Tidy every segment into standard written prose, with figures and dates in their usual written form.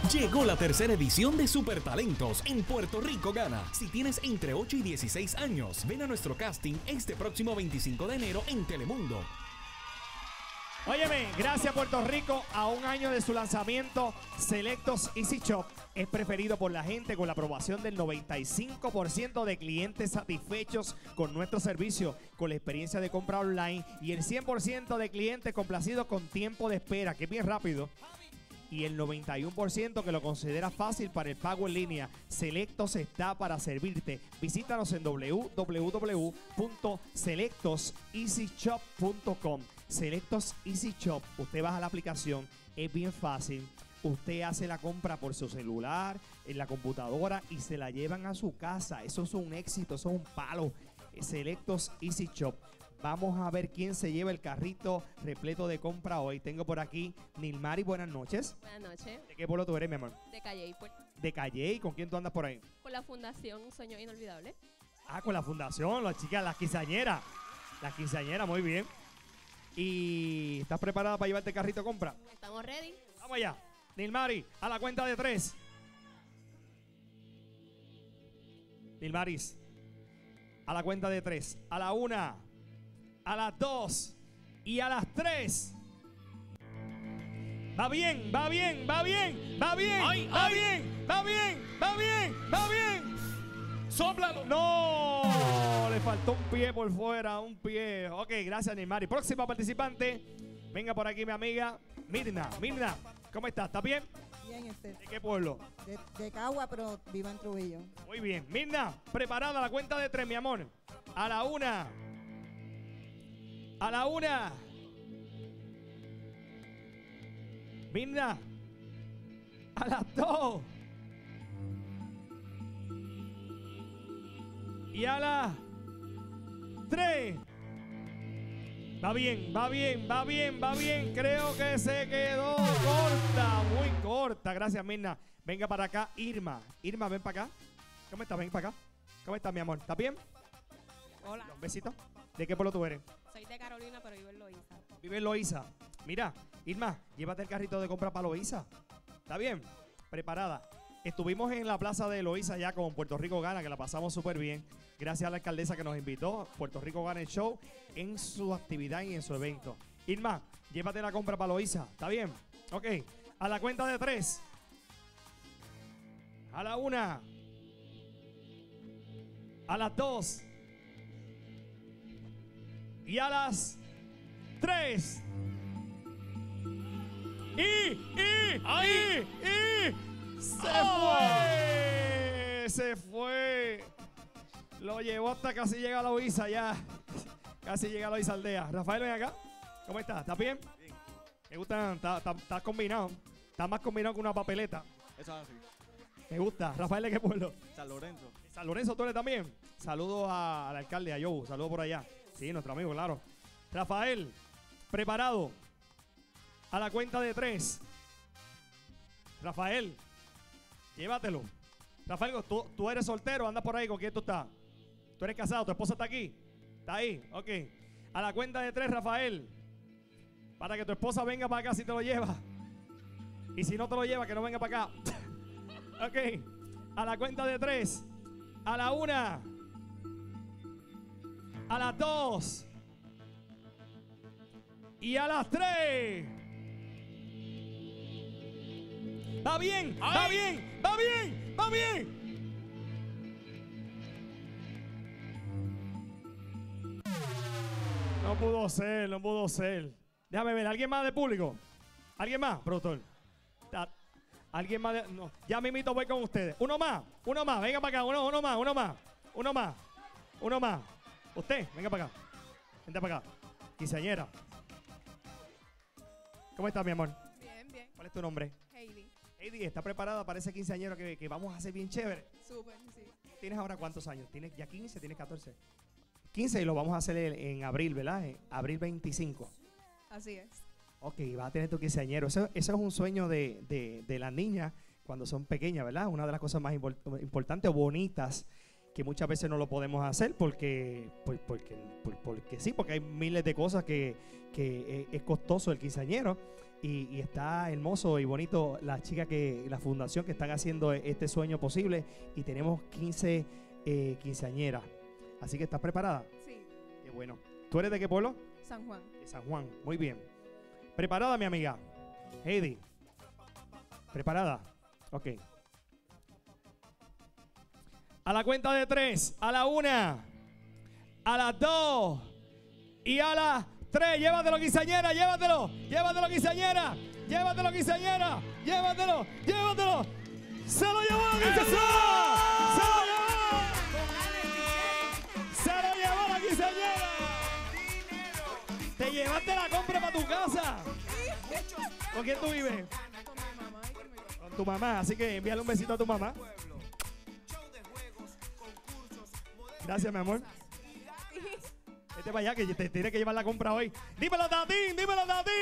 Llegó la tercera edición de Super Talentos en Puerto Rico Gana. Si tienes entre 8 y 16 años, ven a nuestro casting este próximo 25 de enero en Telemundo. Óyeme, gracias Puerto Rico. A un año de su lanzamiento, Selectos Easy Shop es preferido por la gente con la aprobación del 95% de clientes satisfechos con nuestro servicio, con la experiencia de compra online y el 100% de clientes complacidos con tiempo de espera, que es bien rápido. Y el 91% que lo considera fácil para el pago en línea. Selectos está para servirte. Visítanos en www.selectoseasyshop.com. Selectos Easy Shop. Usted baja la aplicación, es bien fácil. Usted hace la compra por su celular, en la computadora y se la llevan a su casa. Eso es un éxito, eso es un palo. Selectos Easy Shop. Vamos a ver quién se lleva el carrito repleto de compra hoy. Tengo por aquí Nilmari, buenas noches. Buenas noches. ¿De qué pueblo tú eres, mi amor? De Calley, pues. De Calley. ¿Con quién tú andas por ahí? Con la Fundación Sueños Inolvidables. Ah, con la fundación, las chicas, las quinceañeras. Las quinceañeras, muy bien. ¿Y estás preparada para llevarte el carrito de compra? Estamos ready. Vamos allá. Nilmari, a la cuenta de 3. Nilmaris, a la cuenta de 3. A la 1, a las 2 y a las 3. Va bien, va bien, va bien, va bien, Ay, va ay. bien, va bien, va bien, va bien. ¡Sóplalo! No, le faltó un pie por fuera, un pie. Ok, gracias, Nilmari. Próxima participante. Venga por aquí, mi amiga Mirna. Mirna, ¿cómo estás? ¿Estás bien? Bien, ¿De qué pueblo? de Cagua, pero vivo en Trujillo. Muy bien. Mirna, preparada a la cuenta de 3, mi amor. A la 1. A la 1. Mirna. A las 2. Y a las 3. Va bien, va bien, va bien, va bien. Creo que se quedó corta, muy corta. Gracias, Mirna. Venga para acá, Irma. Irma, ven para acá. ¿Cómo estás? Ven para acá. ¿Cómo estás, mi amor? ¿Estás bien? Hola. Un besito. ¿De qué pueblo tú eres? Soy de Carolina, pero vivo en Loíza. Vive en Loíza. Mira, Irma, llévate el carrito de compra para Loíza. ¿Está bien? Preparada. Estuvimos en la plaza de Loíza ya con Puerto Rico Gana, que la pasamos súper bien. Gracias a la alcaldesa que nos invitó. Puerto Rico Gana el show en su actividad y en su evento. Irma, llévate la compra para Loíza. ¿Está bien? Ok. A la cuenta de 3. A la 1. A las 2. Y a las 3. Se fue. Lo llevó hasta casi llega a Loíza ya. Casi llega a Loíza aldea. Rafael, ven acá. ¿Cómo estás? ¿Estás bien? Bien. Me gusta, estás combinado. Estás más combinado que una papeleta. Eso es así. Me gusta. Rafael, ¿de qué pueblo? San Lorenzo. San Lorenzo, ¿tú eres también? Saludos al alcalde, a Joe. Saludos por allá. Sí, nuestro amigo, claro. Rafael, preparado. A la cuenta de 3. Rafael, llévatelo. Rafael, tú eres soltero, andas por ahí, ¿con quién tú estás? ¿Tú eres casado? ¿Tu esposa está aquí? ¿Está ahí? Ok. A la cuenta de 3, Rafael. Para que tu esposa venga para acá si te lo lleva. Y si no te lo lleva, que no venga para acá. Ok. A la cuenta de 3. A la 1. A las 2. Y a las 3. Va bien, va bien, va bien, va bien. No pudo ser, no pudo ser. Déjame ver, ¿alguien más de público? ¿Alguien más, productor? ¿Alguien más? No. Ya mismito voy con ustedes. Uno más, venga para acá, uno más. Usted, venga para acá. Vente para acá. Quinceañera. ¿Cómo estás, mi amor? Bien, bien. ¿Cuál es tu nombre? Heidi. Heidi, ¿está preparada para ese quinceañero que vamos a hacer bien chévere? Súper, sí. ¿Tienes ahora cuántos años? ¿Tienes ya 15? ¿Tienes 14? 15 y lo vamos a hacer en abril, ¿verdad? En abril 25. Así es. Ok, vas a tener tu quinceañero. Eso es un sueño de las niñas cuando son pequeñas, ¿verdad? Una de las cosas más importantes o bonitas que muchas veces no lo podemos hacer porque sí, porque hay miles de cosas que es costoso el quinceañero. Y está hermoso y bonito la fundación que están haciendo este sueño posible. Y tenemos 15 quinceañeras. Así que, ¿estás preparada? Sí. Qué bueno. ¿Tú eres de qué pueblo? San Juan. De San Juan. Muy bien. ¿Preparada, mi amiga? Heidi. ¿Preparada? Ok. A la cuenta de 3, a la 1, a las 2 y a las 3. Llévatelo, quinceañera, llévatelo. Llévatelo, quinceañera. Llévatelo, quinceañera. Llévatelo, llévatelo. ¡Se lo llevó la quinceañera! ¡Se lo llevó! ¡Se lo llevó la quinceañera! Te llevaste la compra para tu casa. ¿Con quién tú vives? Con mi mamá y con mi papá. Con tu mamá, así que envíale un besito a tu mamá. Gracias, mi amor. Vete para allá que te tiene que llevar la compra hoy. ¡Dímelo, Tatín! ¡Dímelo, Tatín!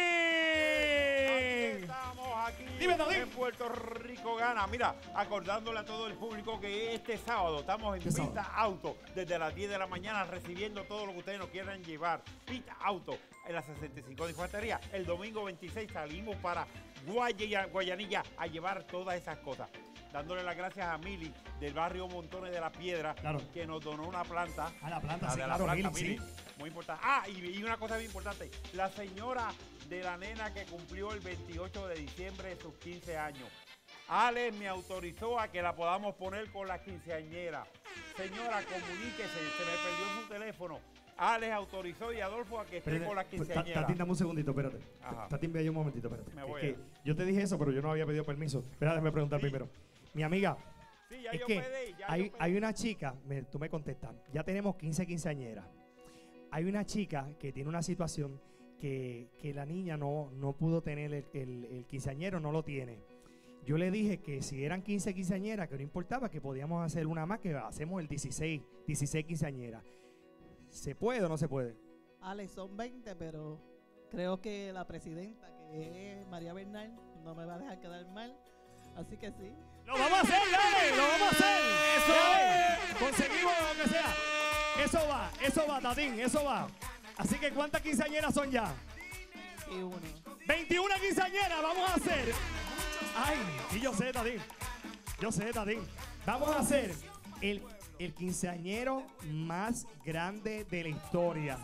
Estamos aquí Dime, David. en Puerto Rico Gana. Mira, acordándole a todo el público que este sábado estamos en ¿Qué Pista sábado? Auto desde las 10 de la mañana recibiendo todo lo que ustedes nos quieran llevar. Pista Auto en la 65 de Infantería. El domingo 26 salimos para Guayanilla a llevar todas esas cosas. Dándole las gracias a Mili del barrio Montones de la Piedra, Claro. que nos donó una planta. A la planta, La sí, de la claro, planta, Mili, Mili. sí. Muy importante. Y una cosa bien importante. La señora de la nena que cumplió el 28 de diciembre de sus 15 años. Alex me autorizó a que la podamos poner con la quinceañera. Señora, comuníquese, se me perdió su teléfono. Alex autorizó y Adolfo a que esté con la quinceañera. Tatín, dame un segundito, espérate. Ajá. Tatín, ve ahí un momentito, espérate. Me Es voy que a- yo te dije eso, pero yo no había pedido permiso. Espera, déjame preguntar Sí. primero. Mi amiga, Sí, ya es yo que pedí, ya hay, yo pedí. hay una chica, tú me contestas, ya tenemos 15 quinceañeras. Hay una chica que tiene una situación que la niña no pudo tener el quinceañero, no lo tiene. Yo le dije que si eran 15 quinceañeras, que no importaba, que podíamos hacer una más, que hacemos el 16 quinceañeras. ¿Se puede o no se puede? Alex, son 20, pero creo que la presidenta, que es María Bernal, no me va a dejar quedar mal. Así que sí. ¡Lo vamos a hacer, dale! ¡Lo vamos a hacer! ¡Eso! ¡Conseguimos lo que sea! Eso va, Tatín, eso va. Así que, ¿cuántas quinceañeras son ya? Y uno. 21 quinceañeras vamos a hacer. Ay, y yo sé, Tatín. Vamos a hacer el quinceañero más grande de la historia.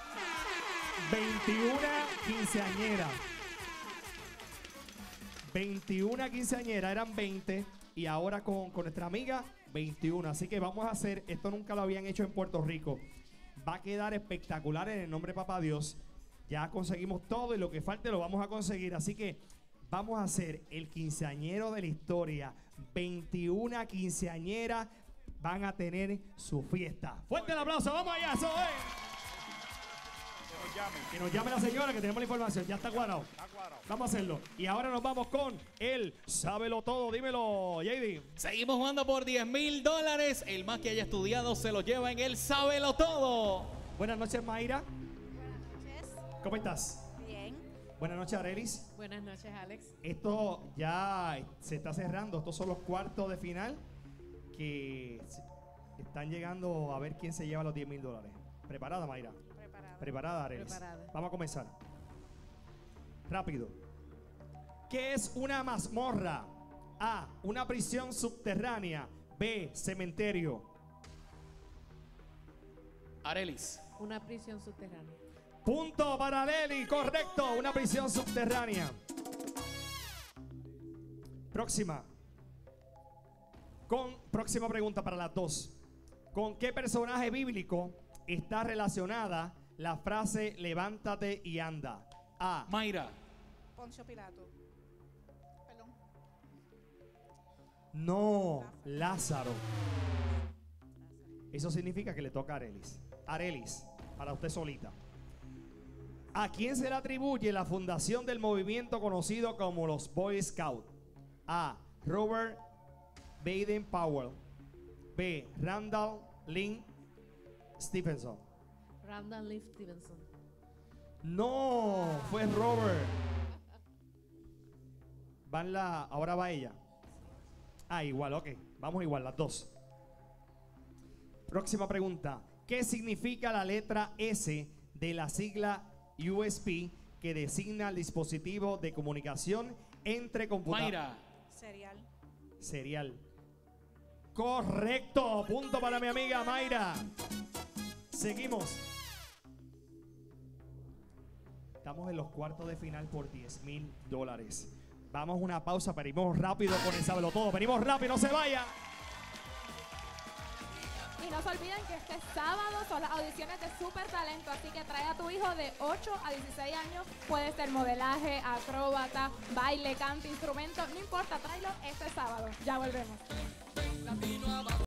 21 quinceañeras. 21 quinceañeras, eran 20 y ahora con nuestra amiga 21. Así que vamos a hacer, esto nunca lo habían hecho en Puerto Rico. Va a quedar espectacular en el nombre de Papá Dios. Ya conseguimos todo y lo que falte lo vamos a conseguir. Así que vamos a hacer el quinceañero de la historia. 21 quinceañeras van a tener su fiesta. Fuerte el aplauso, vamos allá, eso es. Que nos llamen. Que nos llame la señora que tenemos la información, ya está cuadrado. Está cuadrado. Vamos a hacerlo. Y ahora nos vamos con el Sábelo Todo. Dímelo, JD. Seguimos jugando por $10,000. El más que haya estudiado se lo lleva en el Sábelo Todo. Buenas noches, Mayra. Buenas noches. ¿Cómo estás? Bien. Buenas noches, Arelis. Buenas noches, Alex. Esto ya se está cerrando. Estos son los cuartos de final que están llegando a ver quién se lleva los $10,000. ¿Preparada, Mayra? Preparada. ¿Preparada, Arelis? Preparada. Vamos a comenzar. Rápido. ¿Qué es una mazmorra? A. Una prisión subterránea. B. Cementerio. Arelis. Una prisión subterránea. Punto para Leli, correcto, una prisión subterránea. Próxima. Próxima pregunta para las dos. ¿Con qué personaje bíblico está relacionada la frase levántate y anda? A. Mayra. Poncio Pilato. Perdón. No, Lázaro. Eso significa que le toca a Arelis. Arelis, para usted solita. ¿A quién se le atribuye la fundación del movimiento conocido como los Boy Scouts? A. Robert Baden Powell. B. Randall Lynn Stevenson. Randall Lee Stevenson. No, fue Robert. Ahora va ella. Ah, igual, ok. Vamos igual, las dos. Próxima pregunta. ¿Qué significa la letra S de la sigla USB que designa el dispositivo de comunicación entre computadoras? Mayra. Cereal. Serial. Correcto. Punto para mi amiga Mayra. Seguimos. Estamos en los cuartos de final por $10,000. Vamos a una pausa, venimos rápido con el Sábelo Todo. Venimos rápido, no se vaya. Y no se olviden que este sábado son las audiciones de Super Talento, así que trae a tu hijo de 8 a 16 años. Puede ser modelaje, acróbata, baile, canto, instrumento, no importa, tráelo este sábado. Ya volvemos.